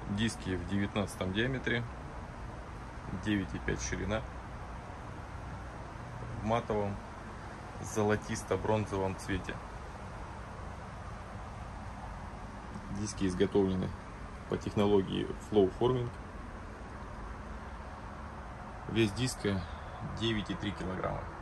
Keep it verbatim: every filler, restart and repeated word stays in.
Диски в девятнадцатом диаметре, девять и пять ширина, в матовом золотисто-бронзовом цвете. Диски изготовлены по технологии Flow Forming. Вес диска девять и три килограмма.